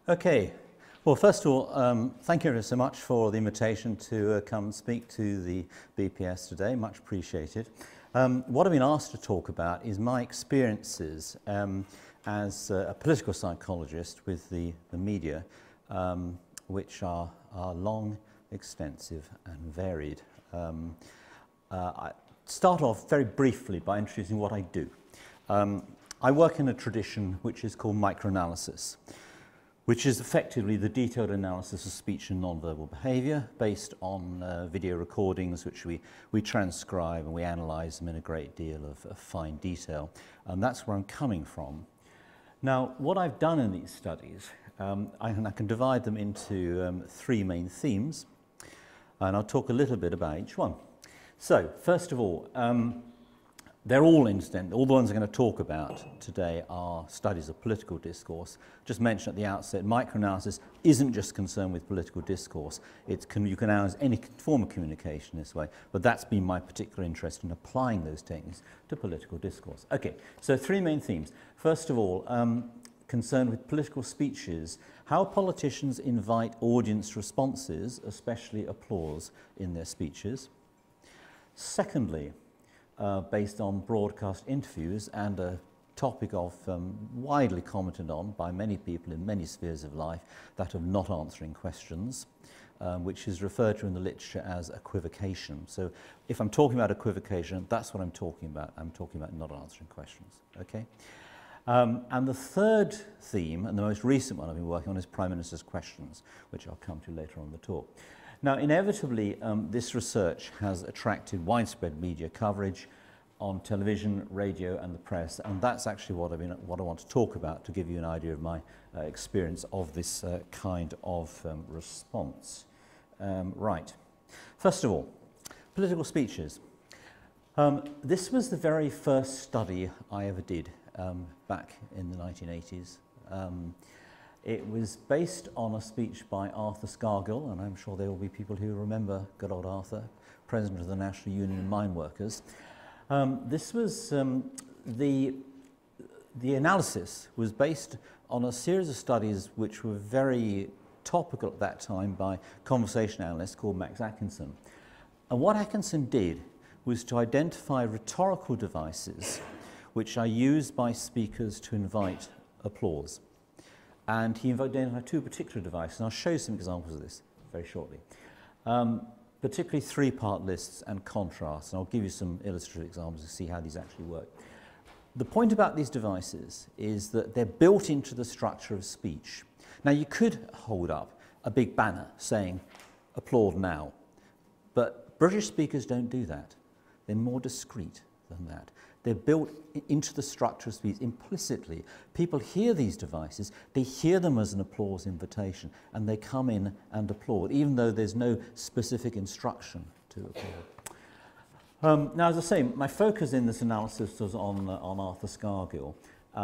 Okay. Well, first of all, thank you so much for the invitation to come speak to the BPS today. Much appreciated. What I've been asked to talk about is my experiences as a political psychologist with the media, which are long, extensive and varied. I start off very briefly by introducing what I do. I work in a tradition which is called microanalysis, which is effectively the detailed analysis of speech and nonverbal behavior based on video recordings which we transcribe and we analyze them in a great deal of fine detail. And that's where I'm coming from. Now, what I've done in these studies, I can divide them into three main themes, and I'll talk a little bit about each one. So, first of all, they're all instant. All the ones I'm going to talk about today are studies of political discourse. Just mention at the outset, microanalysis isn't just concerned with political discourse. You can analyze any form of communication this way, but that's been my particular interest in applying those techniques to political discourse. Okay, so three main themes. First of all, concerned with political speeches, how politicians invite audience responses, especially applause, in their speeches. Secondly, based on broadcast interviews and a topic of widely commented on by many people in many spheres of life, that of not answering questions, which is referred to in the literature as equivocation. So if I'm talking about equivocation, that's what I'm talking about. I'm talking about not answering questions. Okay? And the third theme, and the most recent one I've been working on, is Prime Minister's questions, which I'll come to later on in the talk. Now, inevitably, this research has attracted widespread media coverage on television, radio, and the press, and that's actually what I want to talk about to give you an idea of my experience of this kind of response. Right. First of all, political speeches. This was the very first study I ever did back in the 1980s. It was based on a speech by Arthur Scargill, and I'm sure there will be people who remember good old Arthur, President of the National Union of Mine Workers. This was the analysis was based on a series of studies which were very topical at that time by conversation analyst called Max Atkinson. And what Atkinson did was to identify rhetorical devices which are used by speakers to invite applause. And he identified two particular devices, and I'll show you some examples of this very shortly. Particularly three-part lists and contrasts, and I'll give you some illustrative examples to see how these actually work. The point about these devices is that they're built into the structure of speech. Now, you could hold up a big banner saying, "Applaud now," but British speakers don't do that. They're more discreet than that. They're built into the structure of speech implicitly. People hear these devices, they hear them as an applause invitation, and they come in and applaud, even though there's no specific instruction to applaud. Now, as I say, my focus in this analysis was on Arthur Scargill,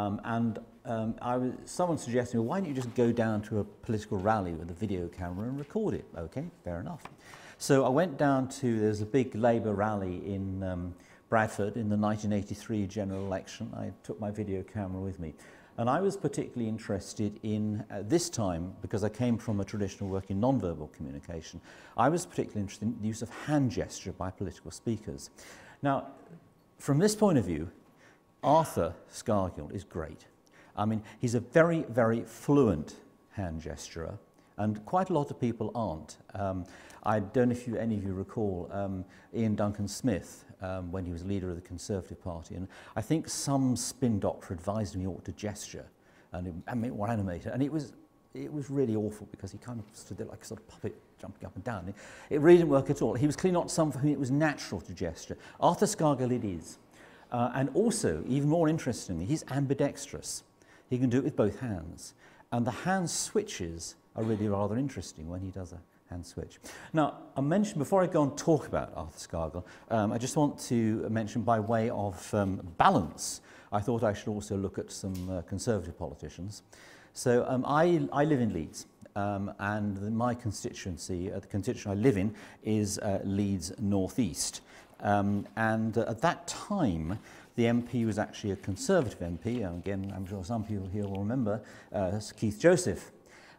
someone suggested, well, why don't you just go down to a political rally with a video camera and record it? Okay, fair enough. So I went down to, there's a big Labour rally in Bradford in the 1983 general election. I took my video camera with me. And I was particularly interested in, this time, because I came from a traditional work in non-verbal communication, I was particularly interested in the use of hand gesture by political speakers. Now, from this point of view, Arthur Scargill is great. I mean, he's a very, very fluent hand gesturer, and quite a lot of people aren't. I don't know if any of you recall Ian Duncan Smith, when he was leader of the Conservative Party, and I think some spin doctor advised him he ought to gesture and animate it, and it was really awful because he kind of stood there like a sort of puppet jumping up and down. It really didn't work at all. He was clearly not someone for whom it was natural to gesture. Arthur Scargill it is. And also, even more interestingly, he's ambidextrous. He can do it with both hands. And the hand switches are really rather interesting when he does a hand switch. Now, I mentioned, before I go and talk about Arthur Scargill, I just want to mention by way of balance, I thought I should also look at some Conservative politicians. So I live in Leeds, and my constituency, the constituency I live in, is Leeds North East. And at that time, the MP was actually a Conservative MP, and again, I'm sure some people here will remember, Keith Joseph.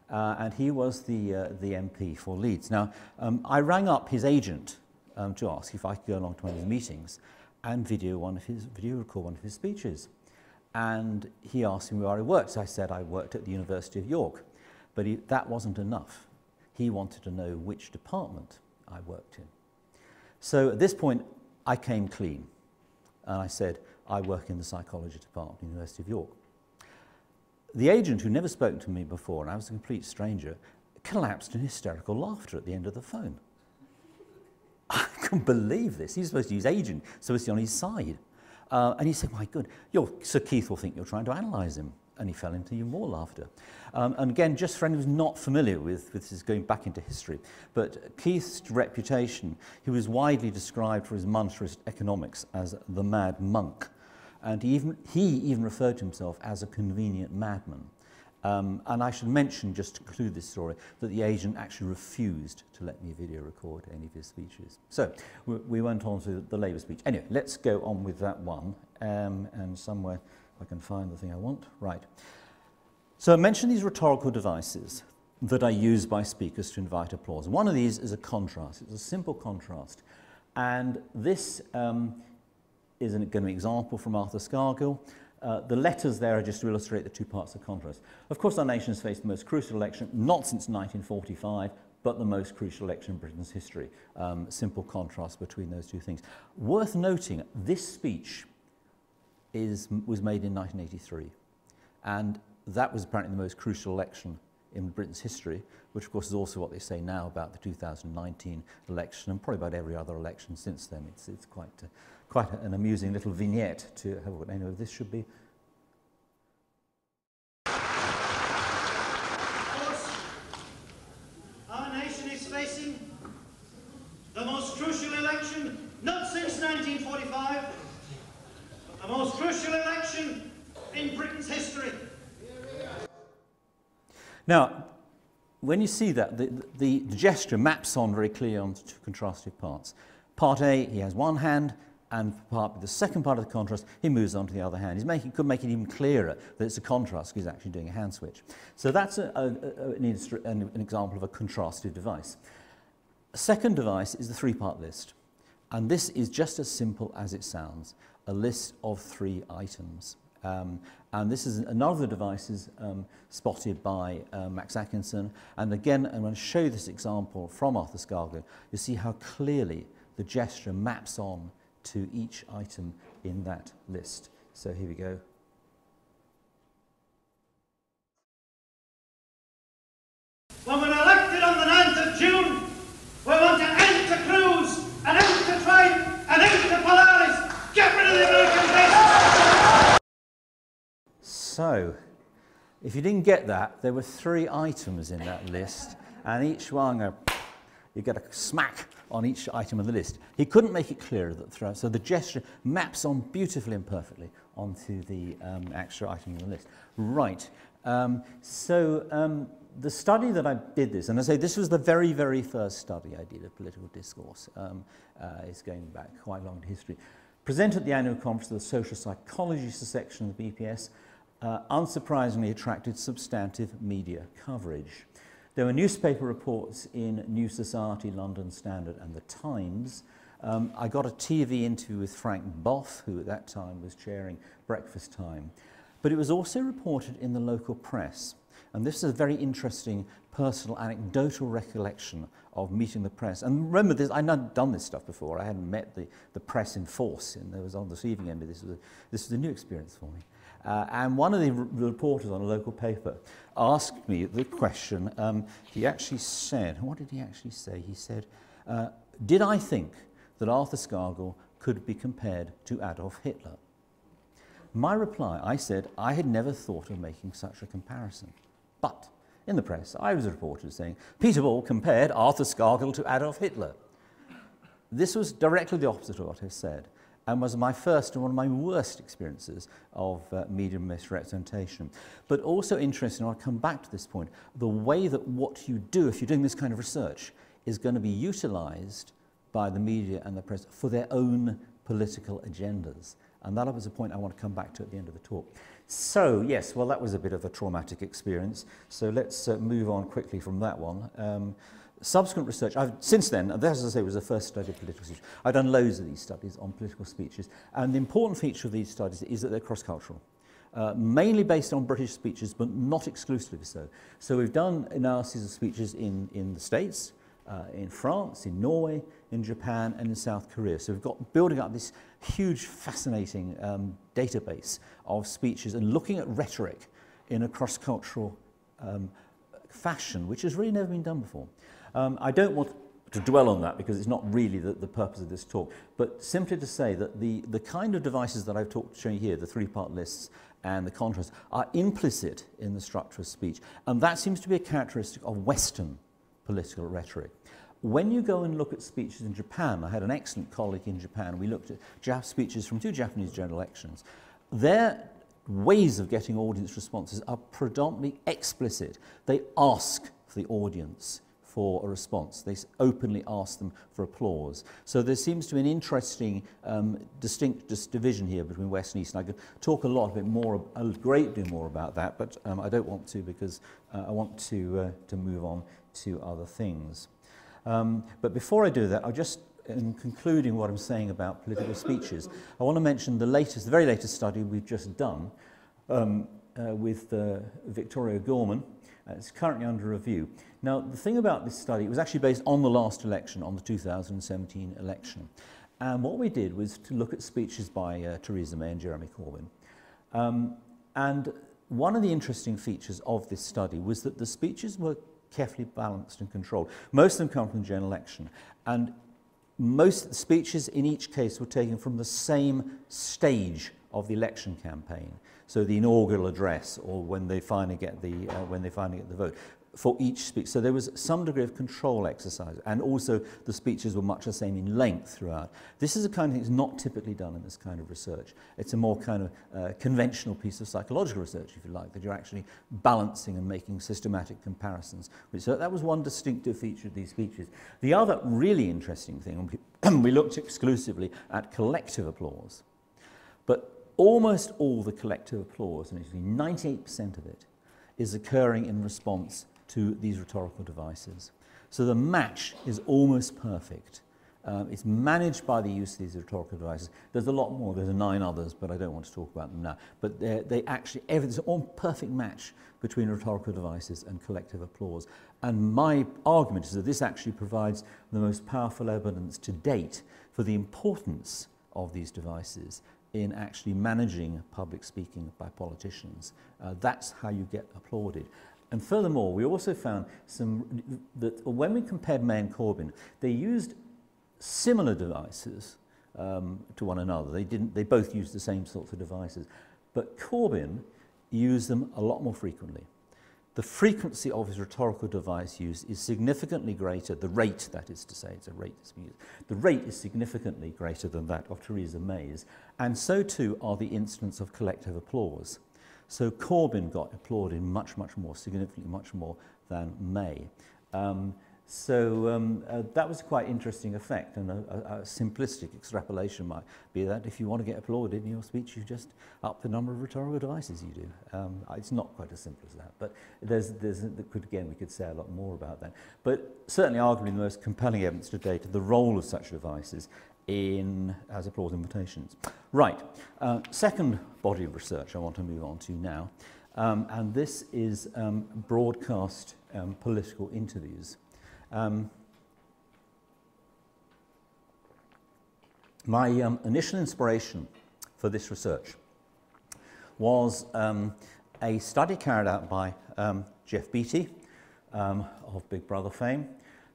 and he was the MP for Leeds. Now, I rang up his agent to ask if I could go along to one of his meetings and video record one of his speeches. And he asked me where I worked. So I said I worked at the University of York, but that wasn't enough. He wanted to know which department I worked in. So at this point, I came clean. And I said, I work in the psychology department at the University of York. The agent, who never spoken to me before, and I was a complete stranger, collapsed in hysterical laughter at the end of the phone. I couldn't believe this. He's supposed to use agent, supposed to be on his side. And he said, my God, Sir Keith will think you're trying to analyse him. And he fell into even more laughter. And again, just for anyone who's not familiar with this, is going back into history, but Keith's reputation, he was widely described for his monetarist economics as the mad monk. And he even referred to himself as a convenient madman. And I should mention, just to conclude this story, that the agent actually refused to let me video record any of his speeches. So we went on to the Labour speech. Anyway, let's go on with that one. And somewhere I can find the thing I want. Right. So I mentioned these rhetorical devices that are used by speakers to invite applause. One of these is a contrast. It's a simple contrast. And this is going to be an example from Arthur Scargill. The letters there are just to illustrate the two parts of contrast. Of course, our nation has faced the most crucial election, not since 1945, but the most crucial election in Britain's history. Simple contrast between those two things. Worth noting, this speech was made in 1983, and that was apparently the most crucial election in Britain's history, which of course is also what they say now about the 2019 election, and probably about every other election since then. It's quite an amusing little vignette to have what anyway this should be. Our nation is facing the most crucial election, not since 1945, but the most crucial election in Britain's history. Now, when you see that, the gesture maps on very clearly onto two contrasted parts. Part A, he has one hand, and the second part of the contrast, he moves on to the other hand. Could make it even clearer that it's a contrast because he's actually doing a hand switch. So that's an example of a contrasted device. A second device is the three-part list. And this is just as simple as it sounds, a list of 3 items. And this is another of the devices spotted by Max Atkinson. And again, I'm going to show you this example from Arthur Scargill. You see how clearly the gesture maps on to each item in that list. So here we go. When we're elected on the 9th of June, we want to end to Cruise, an end to Tribe, an end to Polaris. Get rid of the American base. So, if you didn't get that, there were 3 items in that list, and each one, you get a smack on each item of the list. He couldn't make it clearer that throughout, so the gesture maps on beautifully and perfectly onto the extra item in the list. Right. The study that I did this, and I say this was the very, very first study I did of political discourse. It's going back quite long in history. Presented at the annual conference of the social psychology section of the BPS, unsurprisingly attracted substantive media coverage. There were newspaper reports in New Society, London Standard and The Times. I got a TV interview with Frank Boff, who at that time was chairing Breakfast Time. But it was also reported in the local press. And this is a very interesting personal anecdotal recollection of meeting the press. And remember this, I'd not done this stuff before. I hadn't met the press in force. And there was on the receiving end of this. This was a new experience for me. And one of the reporters on a local paper asked me the question. He actually said, what did he actually say? He said, did I think that Arthur Scargill could be compared to Adolf Hitler? My reply, I said, I had never thought of making such a comparison. But in the press, I was reported saying, Peter Ball compared Arthur Scargill to Adolf Hitler. This was directly the opposite of what I said, and was my first and one of my worst experiences of media misrepresentation. But also interesting, I'll come back to this point, the way that what you do, if you're doing this kind of research, is going to be utilised by the media and the press for their own political agendas. And that was a point I want to come back to at the end of the talk. So, yes, well, that was a bit of a traumatic experience. So let's move on quickly from that one. Subsequent research, since then, as I say, was the first study of political speech. I've done loads of these studies on political speeches. And the important feature of these studies is that they're cross-cultural. Mainly based on British speeches, but not exclusively so. So we've done analyses of speeches in the States, in France, in Norway, in Japan, and in South Korea. So we've got building up this huge, fascinating database of speeches and looking at rhetoric in a cross-cultural fashion, which has really never been done before. I don't want to dwell on that because it's not really the purpose of this talk, but simply to say that the kind of devices that I've shown you here, the three-part lists and the contrast, are implicit in the structure of speech, and that seems to be a characteristic of Western political rhetoric. When you go and look at speeches in Japan, I had an excellent colleague in Japan, we looked at speeches from 2 Japanese general elections. Their ways of getting audience responses are predominantly explicit. They ask the audience for a response. They openly ask them for applause. So there seems to be an interesting, distinct division here between West and East. And I could talk a great deal more about that, but I don't want to because I want to move on to other things. But before I do that, I'll just, in concluding what I'm saying about political speeches, I want to mention the very latest study we've just done with Victoria Gorman. It's currently under review. Now, the thing about this study, it was actually based on the last election, on the 2017 election. And what we did was to look at speeches by Theresa May and Jeremy Corbyn. And one of the interesting features of this study was that the speeches were carefully balanced and controlled. Most of them come from the general election. And most speeches in each case were taken from the same stage of the election campaign. So the inaugural address, or when they finally get the vote, for each speech. So there was some degree of control exercise, and also the speeches were much the same in length throughout. This is a kind of thing that's not typically done in this kind of research. It's a more kind of conventional piece of psychological research, if you like, that you're actually balancing and making systematic comparisons. So that was one distinctive feature of these speeches. The other really interesting thing, we looked exclusively at collective applause, but almost all the collective applause, and 98% of it, is occurring in response to these rhetorical devices. So the match is almost perfect. It's managed by the use of these rhetorical devices. There's a lot more. There's 9 others, but I don't want to talk about them now. But there's a perfect match between rhetorical devices and collective applause. And my argument is that this actually provides the most powerful evidence to date for the importance of these devices in actually managing public speaking by politicians. That's how you get applauded. And furthermore, we also found that when we compared May and Corbyn, they used similar devices to one another. They both used the same sorts of devices. But Corbyn used them a lot more frequently. The frequency of his rhetorical device use is significantly greater, the rate, that is to say, it's a rate that's being used. The rate is significantly greater than that of Theresa May's, and so too are the incidents of collective applause. So Corbyn got applauded much, much more, significantly much more than May. That was a quite interesting effect, and a simplistic extrapolation might be that if you want to get applauded in your speech, you just up the number of rhetorical devices you do. It's not quite as simple as that, but we could say a lot more about that. But certainly, arguably, the most compelling evidence to date of the role of such devices as applause invitations. Right, second body of research I want to move on to now, and this is broadcast political interviews. My initial inspiration for this research was a study carried out by Jeff Beattie of Big Brother fame,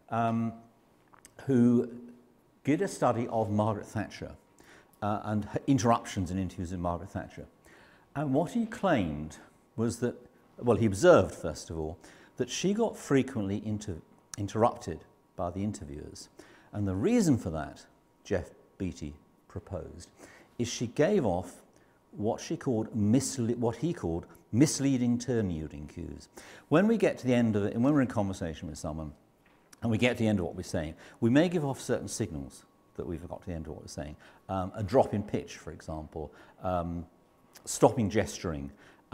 who did a study of Margaret Thatcher and interruptions in interviews with Margaret Thatcher. And what he claimed was that, well, he observed, first of all, that she got frequently interrupted by the interviewers. And the reason for that, Jeff Beattie proposed, is she gave off what he called misleading turn-yielding cues. When we get to the end of it, and when we're in conversation with someone, and we get to the end of what we're saying, we may give off certain signals that we've got to the end of what we're saying. A drop in pitch, for example, stopping gesturing,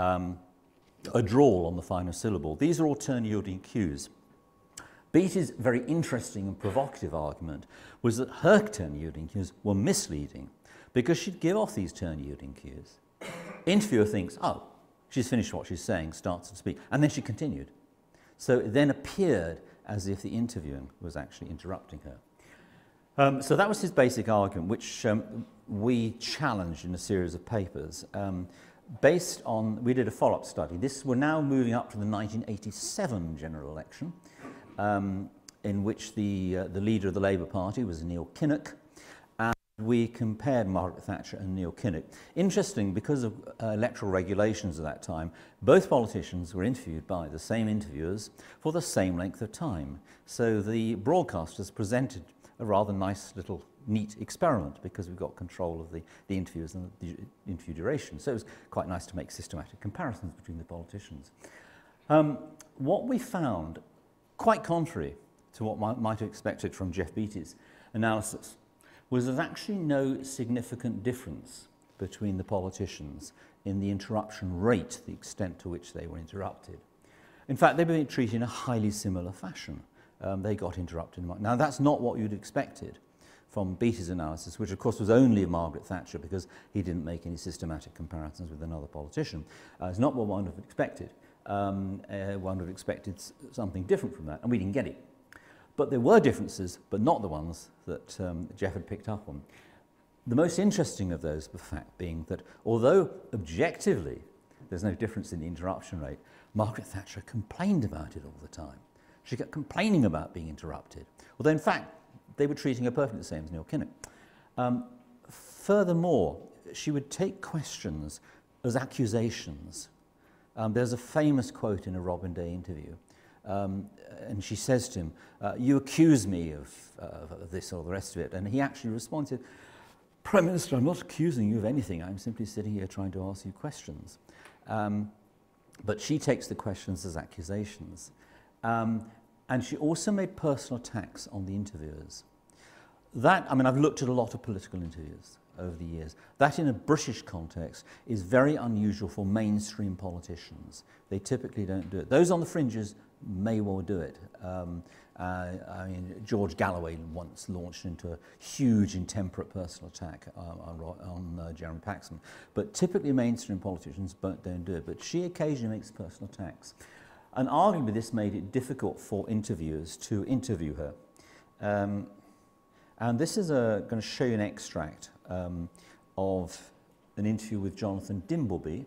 a drawl on the final syllable. These are all turn-yielding cues. Beattie's very interesting and provocative argument was that her turn-yielding cues were misleading because she'd give off these turn-yielding cues. Interviewer thinks, oh, she's finished what she's saying, starts to speak, and then she continued. So it then appeared as if the interviewer was actually interrupting her. So that was his basic argument, which we challenged in a series of papers. Based on, we did a follow-up study. We're now moving up to the 1987 general election, in which the leader of the Labour Party was Neil Kinnock, and we compared Margaret Thatcher and Neil Kinnock. Interesting, because of electoral regulations at that time, both politicians were interviewed by the same interviewers for the same length of time. So the broadcasters presented a rather nice little neat experiment because we've got control of the interviews and the interview duration. So it was quite nice to make systematic comparisons between the politicians. What we found, quite contrary to what might have expected from Jeff Beattie's analysis, was there's actually no significant difference between the politicians in the interruption rate, the extent to which they were interrupted. In fact, they were being treated in a highly similar fashion. They got interrupted. Now, that's not what you'd expected from Beattie's analysis, which of course was only of Margaret Thatcher because he didn't make any systematic comparisons with another politician. It's not what one would have expected. One would have expected something different from that, and we didn't get it. But there were differences, but not the ones that Jeff had picked up on. The most interesting of those, the fact being that although objectively there's no difference in the interruption rate, Margaret Thatcher complained about it all the time. She kept complaining about being interrupted, although in fact they were treating her perfectly the same as Neil Kinnock. Furthermore, she would take questions as accusations. There's a famous quote in a Robin Day interview, and she says to him, you accuse me of this or the rest of it, and he actually responded, Prime Minister, I'm not accusing you of anything, I'm simply sitting here trying to ask you questions. But she takes the questions as accusations. And she also made personal attacks on the interviewers. That, I mean, I've looked at a lot of political interviews over the years. That in a British context is very unusual for mainstream politicians. They typically don't do it. Those on the fringes may well do it. I mean, George Galloway once launched into a huge intemperate personal attack on Jeremy Paxman. But typically mainstream politicians don't do it. But she occasionally makes personal attacks. And arguably this made it difficult for interviewers to interview her. And this is going to show you an extract of an interview with Jonathan Dimbleby.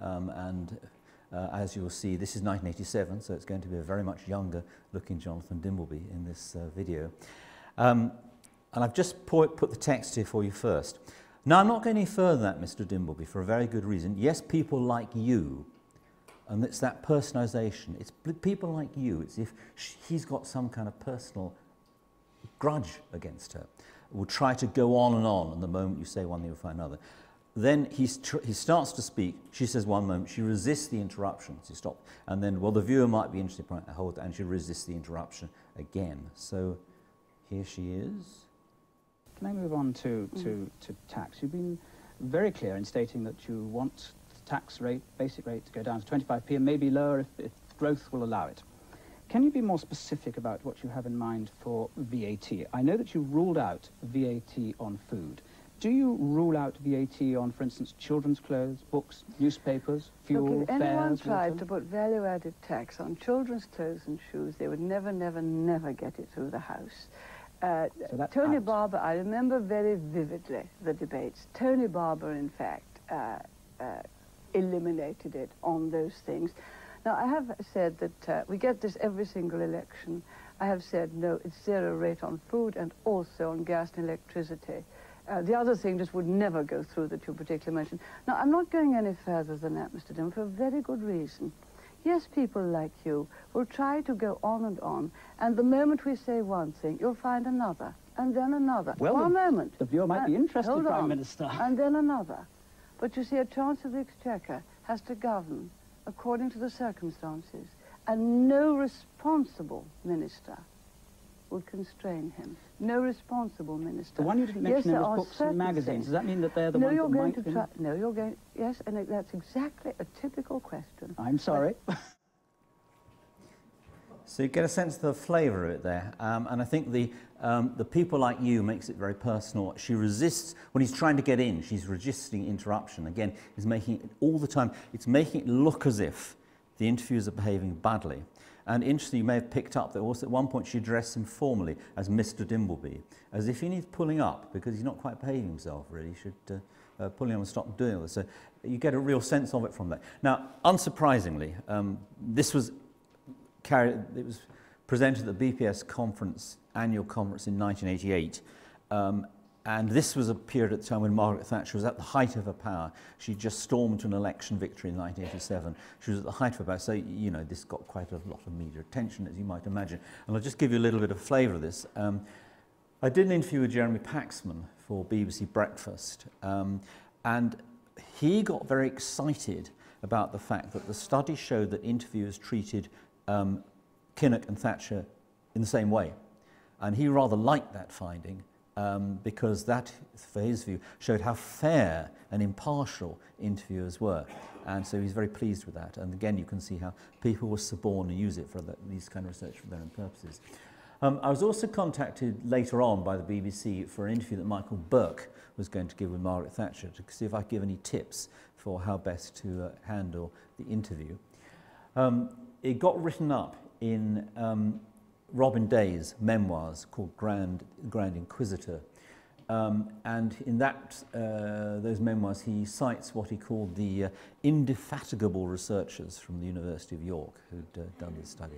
As you'll see, this is 1987, so it's going to be a very much younger looking Jonathan Dimbleby in this video. And I've just put the text here for you first. Now, I'm not going any further than that, Mr. Dimbleby, for a very good reason. Yes, people like you. And it's that personalisation. It's people like you. It's if he's got some kind of personal grudge against her. Will try to go on, and the moment you say one thing, you'll find another. Then he starts to speak. She says one moment. She resists the interruption. She stops. And then, well, the viewer might be interested, and she resists the interruption again. So here she is. Can I move on to tax? You've been very clear in stating that you want tax rate, basic rate, to go down to 25p and maybe lower if growth will allow it. Can you be more specific about what you have in mind for VAT? I know that you ruled out VAT on food. Do you rule out VAT on, for instance, children's clothes, books, newspapers, fuel, Look, if fares? anyone tried to put value-added tax on children's clothes and shoes, they would never, never, never get it through the House. So Tony out. Barber, I remember very vividly the debates. Tony Barber, in fact, eliminated it on those things. Now, I have said that we get this every single election. I have said, no, it's zero rate on food and also on gas and electricity. The other thing just would never go through that you particularly mentioned. Now, I'm not going any further than that, Mr. Dim, for a very good reason. Yes, people like you will try to go on, and the moment we say one thing, you'll find another, and then another. Well, one moment. The viewer might be interested, Prime Minister. And then another. But you see, a Chancellor of the Exchequer has to govern according to the circumstances, and no responsible minister would constrain him. No responsible minister. The one you didn't mention was books and magazines. Does that mean that they're the ones that might be? No, you're going... Yes, and that's exactly a typical question. I'm sorry. So you get a sense of the flavour of it there, and I think the people like you makes it very personal. She resists, when he's trying to get in, she's resisting interruption. Again, is making it all the time, it's making it look as if the interviewers are behaving badly. And interestingly, you may have picked up that also at one point she addressed him formally as Mr. Dimbleby, as if he needs pulling up because he's not quite behaving himself really. He should pull him and stop doing this. So you get a real sense of it from that. Now, unsurprisingly, this was it was presented at the BPS conference, annual conference in 1988, and this was a period at the time when Margaret Thatcher was at the height of her power. She just stormed to an election victory in 1987. She was at the height of her power, so you know this got quite a lot of media attention, as you might imagine. And I'll just give you a little bit of flavour of this. I did an interview with Jeremy Paxman for BBC Breakfast, and he got very excited about the fact that the study showed that interviewers treated Kinnock and Thatcher in the same way. And he rather liked that finding because that, for his view, showed how fair and impartial interviewers were. And so he's very pleased with that. And again, you can see how people were suborned and use it for these kind of research for their own purposes. I was also contacted later on by the BBC for an interview that Michael Burke was going to give with Margaret Thatcher to see if I could give any tips for how best to handle the interview. It got written up in Robin Day's memoirs called Grand Inquisitor. And in that, those memoirs, he cites what he called the indefatigable researchers from the University of York who'd done this study.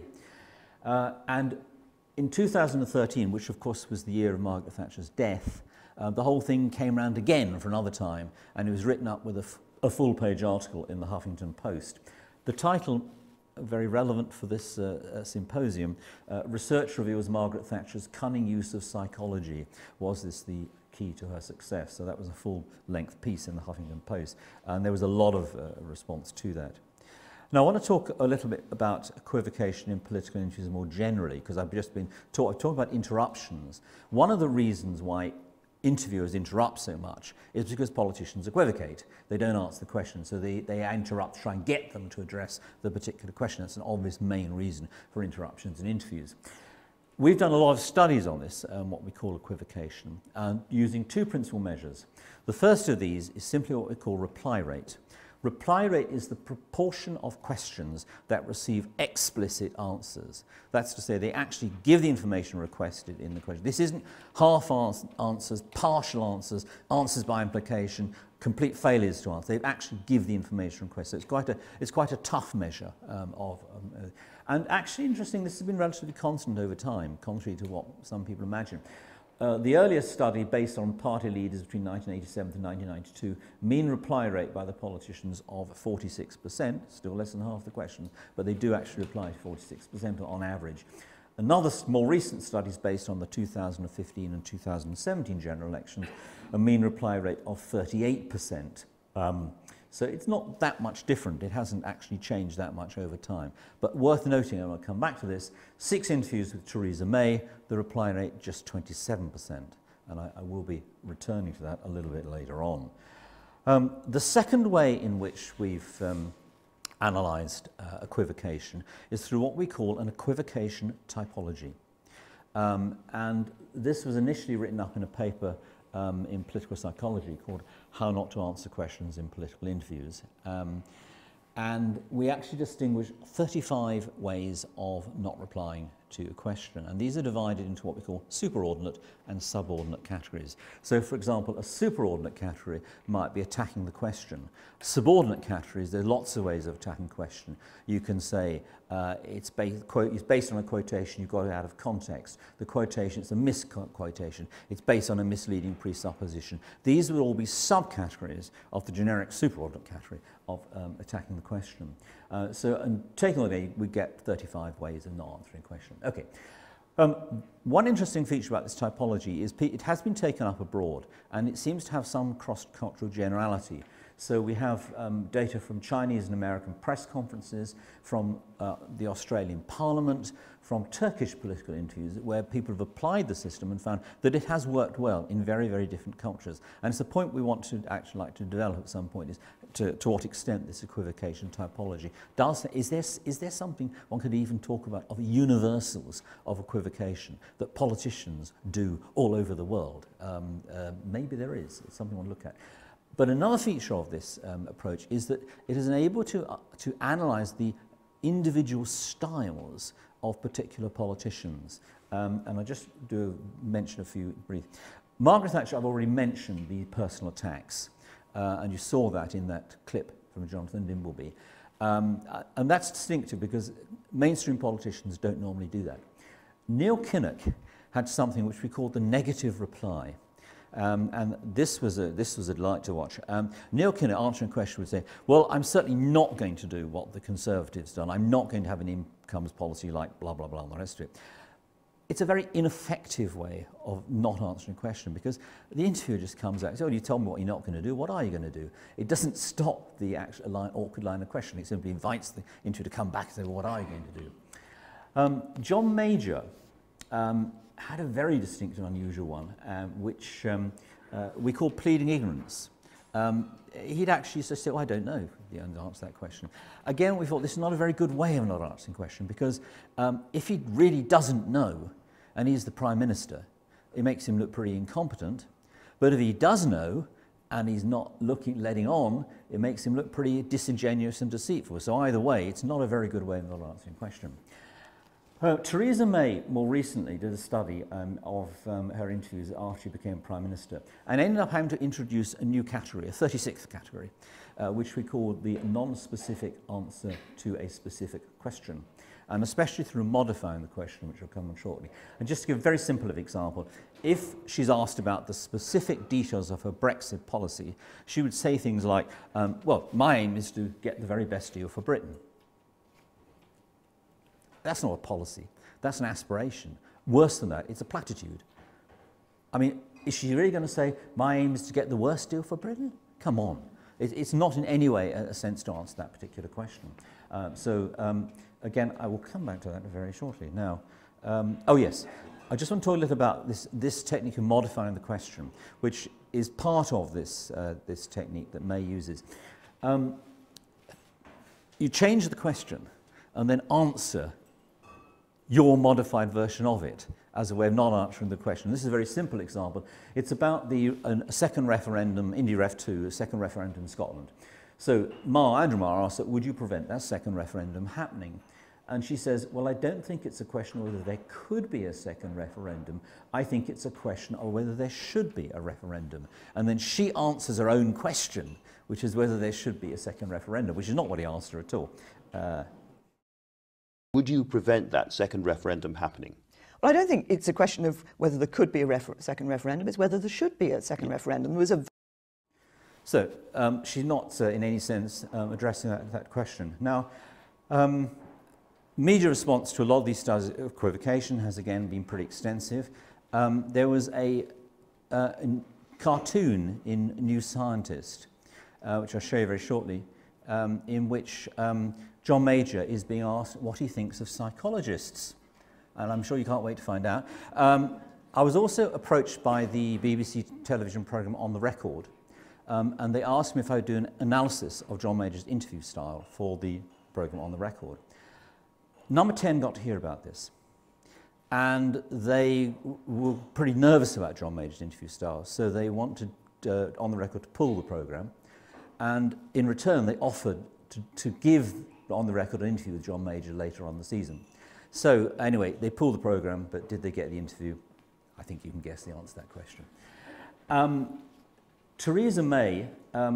And in 2013, which of course was the year of Margaret Thatcher's death, the whole thing came round again for another time, and it was written up with a full-page article in the Huffington Post. The title, very relevant for this symposium, Research reveals Margaret Thatcher's cunning use of psychology. Was this the key to her success? So that was a full-length piece in the Huffington Post, and there was a lot of response to that. Now, I want to talk a little bit about equivocation in political interviews more generally, because I've just been talking about interruptions. One of the reasons why interviewers interrupt so much is because politicians equivocate. They don't answer the question, so they interrupt to try and get them to address the particular question. That's an obvious main reason for interruptions in interviews. We've done a lot of studies on this, what we call equivocation, using two principal measures. The first of these is simply what we call reply rate. Reply rate is the proportion of questions that receive explicit answers. That's to say, they actually give the information requested in the question. This isn't half answers, partial answers, answers by implication, complete failures to answer. They actually give the information requested. So it's quite a tough measure and actually interesting, this has been relatively constant over time, contrary to what some people imagine. The earliest study, based on party leaders between 1987 to 1992, mean reply rate by the politicians of 46%, still less than half the questions, but they do actually reply to 46% on average. Another more recent study is based on the 2015 and 2017 general elections, a mean reply rate of 38%. So it's not that much different. It hasn't actually changed that much over time. But worth noting, and I'll come back to this, 6 interviews with Theresa May, the reply rate just 27%. And I will be returning to that a little bit later on. The second way in which we've analysed equivocation is through what we call an equivocation typology. And this was initially written up in a paper in political psychology called How Not to Answer Questions in Political Interviews. And we actually distinguish 35 ways of not replying to a question. And these are divided into what we call superordinate and subordinate categories. So, for example, a superordinate category might be attacking the question. Subordinate categories, there are lots of ways of attacking the question. You can say it's based on a quotation, you've got it out of context. The quotation, it's a misquotation. It's based on a misleading presupposition. These would all be subcategories of the generic superordinate category of attacking the question. And taking all day, we get 35 ways of not answering a question. Okay. One interesting feature about this typology is it has been taken up abroad, and it seems to have some cross-cultural generality. So we have data from Chinese and American press conferences, from the Australian Parliament, from Turkish political interviews, where people have applied the system and found that it has worked well in very, very different cultures. And it's the point we want to actually like to develop at some point, is to what extent this equivocation typology is there something one could even talk about of universals of equivocation that politicians do all over the world? Maybe there is. It's something one look at. But another feature of this approach is that it is able to analyse the individual styles of particular politicians. And I just do mention a few brief. Margaret Thatcher, I've already mentioned the personal attacks, and you saw that in that clip from Jonathan Dimbleby. And that's distinctive because mainstream politicians don't normally do that. Neil Kinnock had something which we called the negative reply. And this was a delight to watch. Neil Kinnock, answering a question, would say, well, I'm certainly not going to do what the Conservatives done. I'm not going to have an incomes policy like blah, blah, blah, and the rest of it. It's a very ineffective way of not answering a question, because the interviewer just comes out and says, oh, you told me what you're not going to do. What are you going to do? It doesn't stop the awkward line of questioning. It simply invites the interviewer to come back and say, well, what are you going to do? John Major had a very distinct and unusual one, which we call pleading ignorance. He'd actually just say, well, I don't know the answer to that question. Again, we thought this is not a very good way of not answering a question, because if he really doesn't know, and he's the Prime Minister, it makes him look pretty incompetent. But if he does know, and he's not letting on, it makes him look pretty disingenuous and deceitful. So either way, it's not a very good way of not answering a question. Theresa May more recently did a study of her interviews after she became Prime Minister, and ended up having to introduce a new category, a 36th category, which we called the non-specific answer to a specific question, and especially through modifying the question, which will come on shortly. And just to give a very simple example, if she's asked about the specific details of her Brexit policy, she would say things like, well, my aim is to get the very best deal for Britain. That's not a policy, that's an aspiration. Worse than that, it's a platitude. I mean, is she really going to say, my aim is to get the worst deal for Britain? Come on. It's not in any way a sense to answer that particular question. Again, I will come back to that very shortly. Now, oh yes, I just want to talk a little about this technique of modifying the question, which is part of this technique that May uses. You change the question and then answer your modified version of it as a way of not answering the question. This is a very simple example. It's about a second referendum, Indy Ref 2, a second referendum in Scotland. So Andrew Marr asks, would you prevent that second referendum happening? And she says, well, I don't think it's a question of whether there could be a second referendum. I think it's a question of whether there should be a referendum. And then she answers her own question, which is whether there should be a second referendum, which is not what he asked her at all. Would you prevent that second referendum happening? Well, I don't think it's a question of whether there could be a second referendum, it's whether there should be a second referendum. There was a... So, she's not in any sense addressing that question. Now, media response to a lot of these studies of equivocation has again been pretty extensive. There was a cartoon in New Scientist, which I'll show you very shortly, in which John Major is being asked what he thinks of psychologists, and I'm sure you can't wait to find out. I was also approached by the BBC television programme On the Record, and they asked me if I would do an analysis of John Major's interview style for the programme On the Record. Number 10 got to hear about this, and they were pretty nervous about John Major's interview style, so they wanted On the Record to pull the programme, and in return they offered to give On the Record an interview with John Major later on the season. So anyway, they pulled the programme, but did they get the interview? I think you can guess the answer to that question. Theresa May,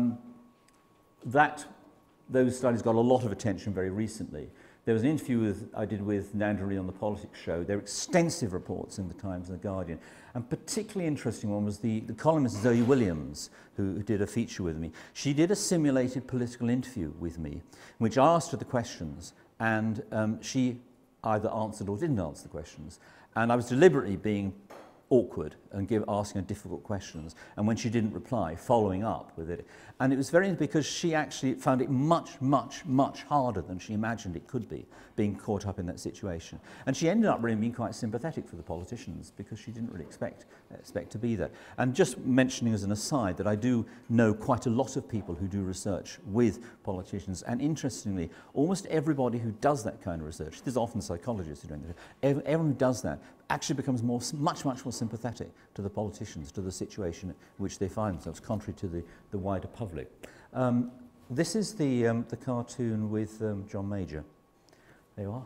those studies got a lot of attention very recently. There was an interview I did with Nanda Lee on the Politics Show. There were extensive reports in the Times and the Guardian. And particularly interesting one was the columnist Zoe Williams, who did a feature with me. She did a simulated political interview with me, in which I asked her the questions, and she either answered or didn't answer the questions. And I was deliberately being awkward and asking her difficult questions, and when she didn't reply, following up with it. And it was very because she actually found it much, much, much harder than she imagined it could be, being caught up in that situation. And she ended up really being quite sympathetic for the politicians because she didn't really expect to be there. And just mentioning as an aside that I do know quite a lot of people who do research with politicians, and interestingly, almost everybody who does that kind of research, there's often psychologists who are doing that, everyone who does that actually becomes much more sympathetic to the politicians, to the situation in which they find themselves, contrary to the wider public. This is the cartoon with John Major. There you are.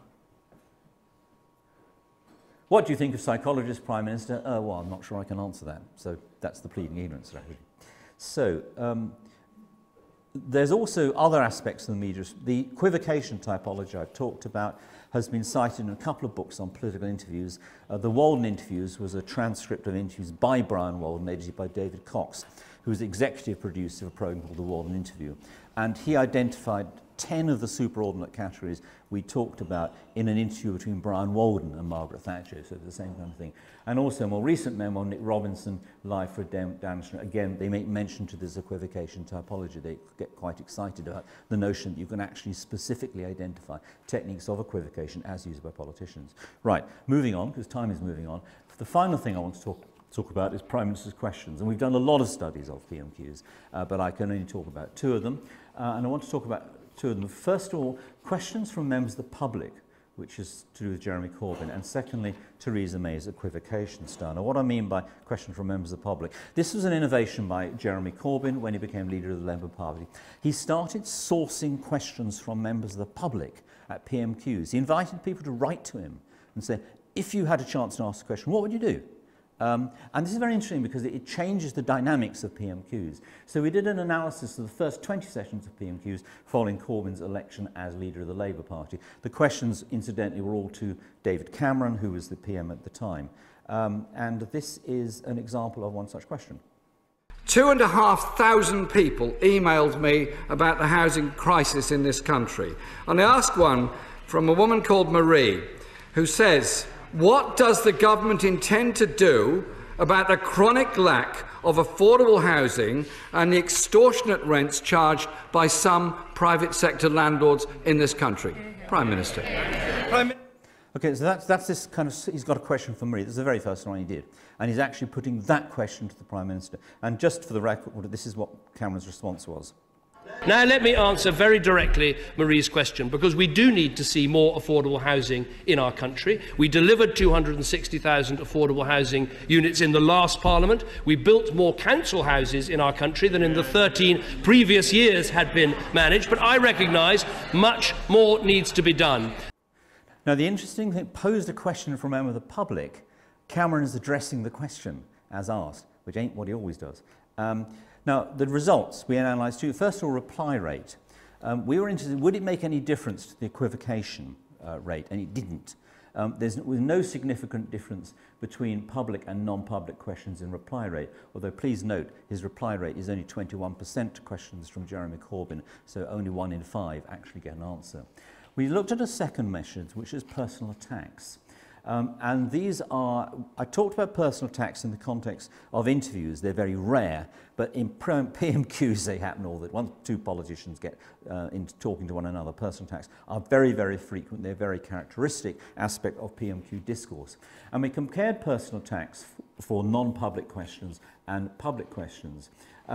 What do you think of psychologist, Prime Minister? Well, I'm not sure I can answer that. So that's the pleading ignorance strategy. So there's also other aspects of the media. The equivocation typology I've talked about has been cited in a couple of books on political interviews. The Walden interviews was a transcript of interviews by Brian Walden, edited by David Cox, who was executive producer of a program called The Walden Interview. And he identified 10 of the superordinate categories we talked about in an interview between Brian Walden and Margaret Thatcher, so it's the same kind of thing. And also a more recent memoir, Nick Robinson, Live for Downing Street. Again, they make mention to this equivocation typology. They get quite excited about the notion that you can actually specifically identify techniques of equivocation as used by politicians. Right, moving on, because time is moving on. The final thing I want to talk about is Prime Minister's questions. And we've done a lot of studies of PMQs, but I can only talk about 2 of them. And I want to talk about 2 of them. First of all, questions from members of the public, which is to do with Jeremy Corbyn, and secondly, Theresa May's equivocation style. Now, what I mean by questions from members of the public, this was an innovation by Jeremy Corbyn when he became leader of the Labour Party. He started sourcing questions from members of the public at PMQs. He invited people to write to him and say, if you had a chance to ask a question, what would you do? And this is very interesting because it changes the dynamics of PMQs. So we did an analysis of the first 20 sessions of PMQs following Corbyn's election as leader of the Labour Party. The questions, incidentally, were all to David Cameron, who was the PM at the time. And this is an example of one such question. 2,500 people emailed me about the housing crisis in this country. And I asked one from a woman called Marie, who says, what does the government intend to do about the chronic lack of affordable housing and the extortionate rents charged by some private sector landlords in this country? Prime Minister. Okay, so that's this kind of, he's got a question for Marie. This is the very first one he did. And he's actually putting that question to the Prime Minister. And just for the record, this is what Cameron's response was. Now let me answer very directly Marie's question, because we do need to see more affordable housing in our country. We delivered 260,000 affordable housing units in the last Parliament. We built more council houses in our country than in the 13 previous years had been managed, but I recognise much more needs to be done. Now the interesting thing, posed a question from a member of the public. Cameron is addressing the question as asked, which ain't what he always does. Now, the results we analysed too. First of all, reply rate. We were interested, would it make any difference to the equivocation rate? And it didn't. There was no significant difference between public and non-public questions in reply rate, although please note his reply rate is only 21% to questions from Jeremy Corbyn, so only 1 in 5 actually get an answer. We looked at a second measure, which is personal attacks. And these are, I talked about personal attacks in the context of interviews. They're very rare, but in PMQs they happen all the time. Once 2 politicians get into talking to one another, personal attacks are very, very frequent. They're a very characteristic aspect of PMQ discourse. And we compared personal attacks for non-public questions and public questions.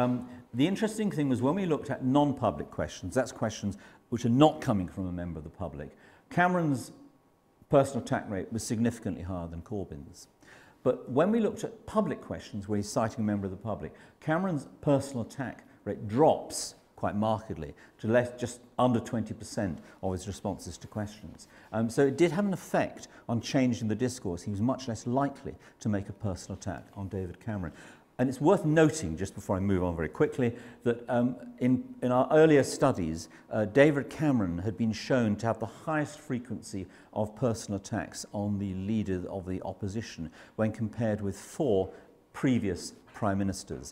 The interesting thing was when we looked at non-public questions, that's questions which are not coming from a member of the public, Cameron's personal attack rate was significantly higher than Corbyn's. But when we looked at public questions where he's citing a member of the public, Cameron's personal attack rate drops quite markedly to just under 20% of his responses to questions. So it did have an effect on changing the discourse. He was much less likely to make a personal attack on David Cameron. And it's worth noting, just before I move on very quickly, that in our earlier studies, David Cameron had been shown to have the highest frequency of personal attacks on the leader of the opposition when compared with 4 previous prime ministers.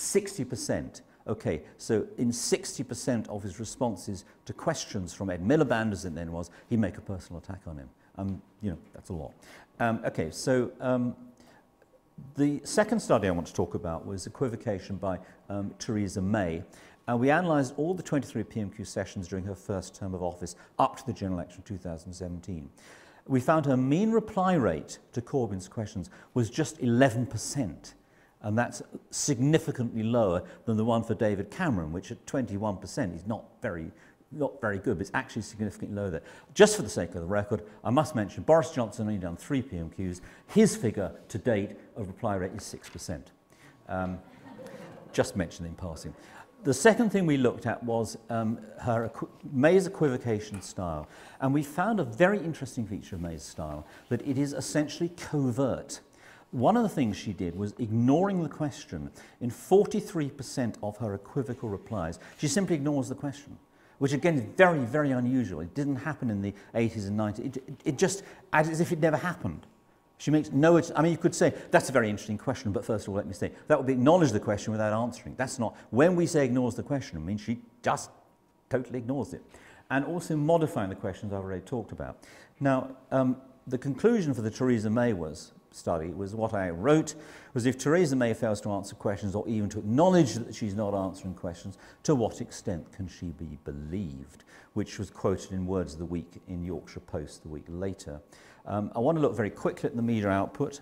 60%. Okay, so in 60% of his responses to questions from Ed Miliband, as it then was, he'd make a personal attack on him. You know, that's a lot. Okay, so The second study I want to talk about was equivocation by Theresa May. We analysed all the 23 PMQ sessions during her first term of office up to the general election of 2017. We found her mean reply rate to Corbyn's questions was just 11%, and that's significantly lower than the one for David Cameron, which at 21% is not very good, but it's actually significantly lower there. Just for the sake of the record, I must mention Boris Johnson only done 3 PMQs. His figure to date of reply rate is 6%. Just mentioned in passing. The second thing we looked at was May's equivocation style. And we found a very interesting feature of May's style, that it is essentially covert. One of the things she did was ignoring the question. In 43% of her equivocal replies, she simply ignores the question, which again is very, very unusual. It didn't happen in the 80s and 90s. It just acts as if it never happened. She makes no, I mean, you could say, that's a very interesting question, but first of all, let me say, that would be acknowledge the question without answering. That's not, when we say ignores the question, it means she just totally ignores it. And also modifying the questions I've already talked about. Now, the conclusion for the Theresa May study was what I wrote, was if Theresa May fails to answer questions or even to acknowledge that she's not answering questions, to what extent can she be believed? Which was quoted in Words of the Week in Yorkshire Post the week later. I want to look very quickly at the media output.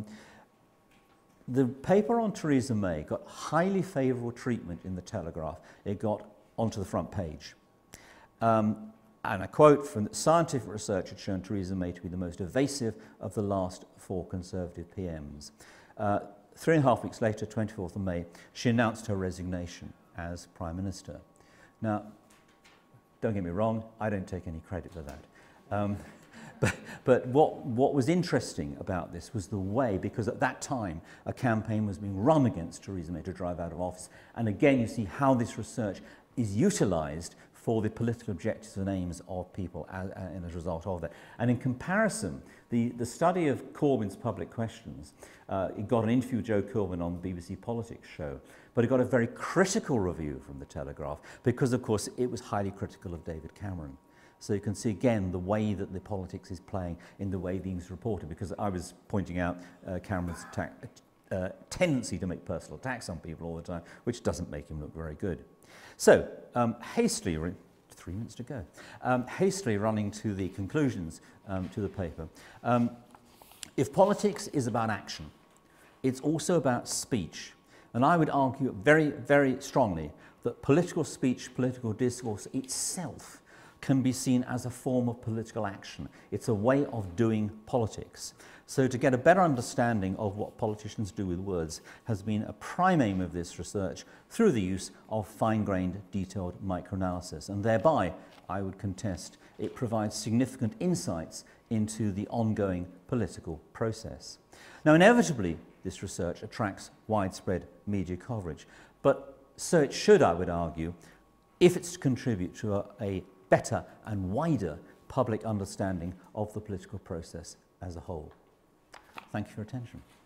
The paper on Theresa May got highly favourable treatment in the Telegraph. It got onto the front page. And I quote from the scientific research had shown Theresa May to be the most evasive of the last 4 Conservative PMs. 3.5 weeks later, 24th of May, she announced her resignation as Prime Minister. Now, don't get me wrong, I don't take any credit for that. But what was interesting about this was the way, because at that time a campaign was being run against Theresa May to drive out of office. And again, you see how this research is utilised for the political objectives and aims of people as a result of that. And in comparison, the study of Corbyn's public questions, it got an interview with Joe Corbyn on the BBC Politics show, but it got a very critical review from the Telegraph because, of course, it was highly critical of David Cameron. So you can see again the way that the politics is playing in the way things are reported, because I was pointing out Cameron's tendency to make personal attacks on people all the time, which doesn't make him look very good. So hastily, 3 minutes to go, hastily running to the conclusions to the paper. If politics is about action, it's also about speech. And I would argue very, very strongly that political speech, political discourse itself can be seen as a form of political action. It's a way of doing politics. So to get a better understanding of what politicians do with words has been a prime aim of this research through the use of fine-grained, detailed microanalysis. And thereby, I would contest, it provides significant insights into the ongoing political process. Now, inevitably, this research attracts widespread media coverage, but so it should, I would argue, if it's to contribute to a better and wider public understanding of the political process as a whole. Thank you for your attention.